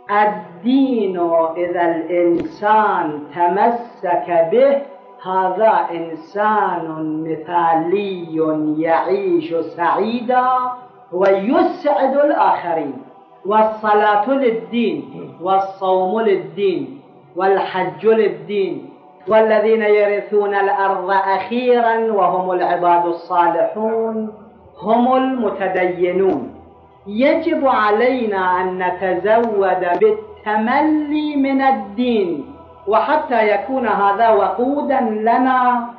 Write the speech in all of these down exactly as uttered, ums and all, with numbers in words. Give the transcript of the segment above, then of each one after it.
الدين إذا الإنسان تمسك به هذا إنسان مثالي يعيش سعيدا ويسعد الآخرين. والصلاة للدين، والصوم للدين، والحج للدين، والذين يرثون الأرض أخيرا وهم العباد الصالحون هم المتدينون. يجب علينا أن نتزود بالتملي من الدين، وحتى يكون هذا وقودا لنا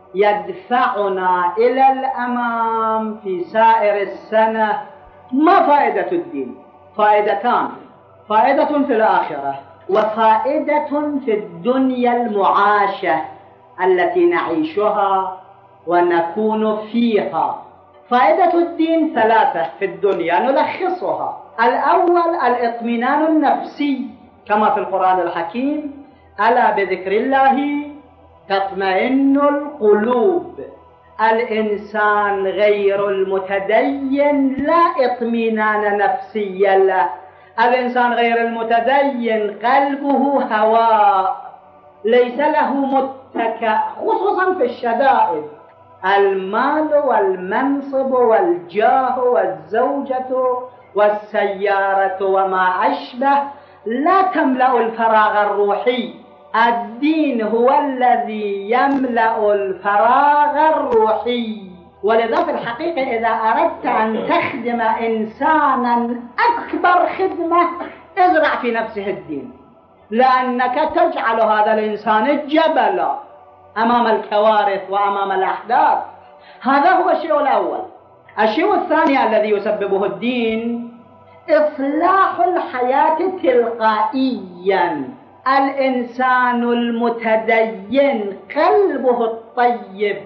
يدفعنا إلى الأمام في سائر السنة. ما فائدة الدين؟ فائدتان: فائدة في الآخرة وفائدة في الدنيا المعاشة التي نعيشها ونكون فيها. فائدة الدين ثلاثة في الدنيا نلخصها. الأول الإطمئنان النفسي كما في القرآن الحكيم: ألا بذكر الله تطمئن القلوب. الإنسان غير المتدين لا اطمئنان نفسي له. الإنسان غير المتدين قلبه هواء، ليس له متكأ، خصوصا في الشدائد. المال والمنصب والجاه والزوجة والسيارة وما أشبه لا تملأ الفراغ الروحي. الدين هو الذي يملأ الفراغ الروحي. ولذا في الحقيقة إذا أردت أن تخدم إنسانا أكبر خدمة ازرع في نفسه الدين، لأنك تجعل هذا الإنسان جبلا أمام الكوارث وأمام الأحداث. هذا هو الشيء الأول. الشيء الثاني الذي يسببه الدين إصلاح الحياة تلقائيا. الإنسان المتدين قلبه الطيب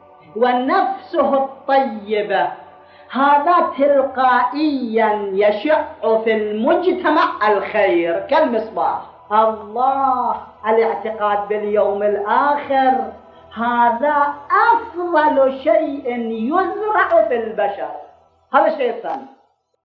ونفسه الطيبة، هذا تلقائيا يشع في المجتمع الخير كالمصباح. الله، الاعتقاد باليوم الآخر هذا أفضل شيء يزرع في البشر. هذا الشيء الثاني.